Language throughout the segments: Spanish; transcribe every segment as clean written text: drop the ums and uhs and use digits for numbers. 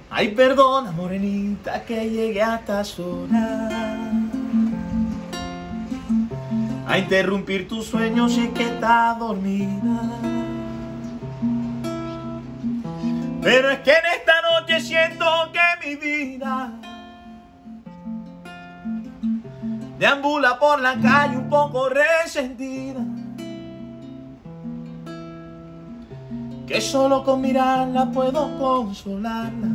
Ay, perdona, morenita, que llegué a estas horas a interrumpir tus sueños y que estás dormida. Pero es que en esta noche siento que mi vida deambula por la calle un poco resentida, que solo con mirarla puedo consolarla.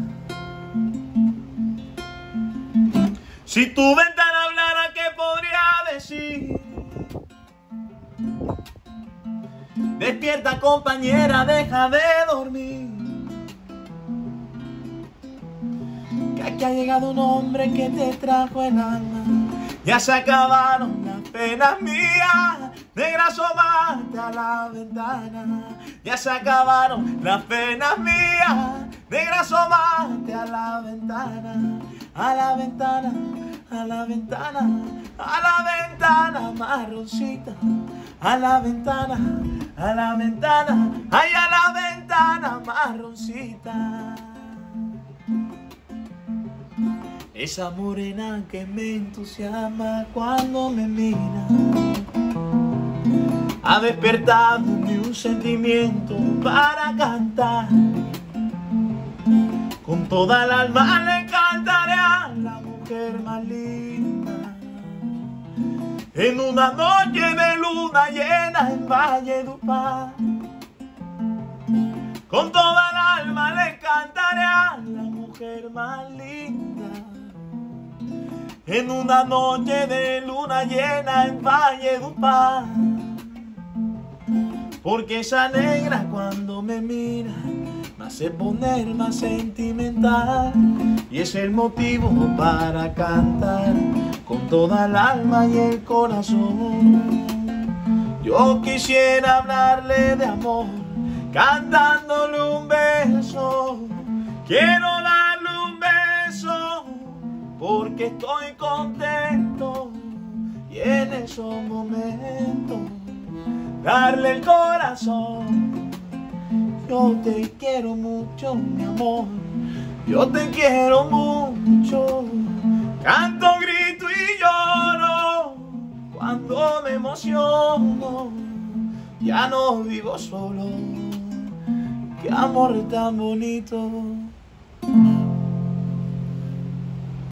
Si tu ventana hablara, ¿qué podría decir? Despierta, compañera, deja de dormir, que aquí ha llegado un hombre que te trajo el alma. Ya se acabaron las penas mías, negra, asómate a la ventana. Ya se acabaron las penas mías, negra, asómate a la ventana. A la ventana, a la ventana, a la ventana, marroncita. A la ventana, a la ventana, ay, a la ventana, marroncita. Esa morena que me entusiasma cuando me mira ha despertado en mí un sentimiento para cantar. Con toda el alma le cantaré a la mujer más linda, en una noche de luna llena en Valledupar. Con toda el alma le cantaré a la mujer más linda, en una noche de luna llena en Valledupar. Porque esa negra cuando me mira me hace poner más sentimental, y es el motivo para cantar con toda el alma y el corazón. Yo quisiera hablarle de amor, cantándole un beso. Quiero darle un beso porque estoy contento, y en esos momentos darle el corazón. Yo te quiero mucho, mi amor, yo te quiero mucho. Canto, grito y lloro cuando me emociono. Ya no vivo solo, qué amor tan bonito.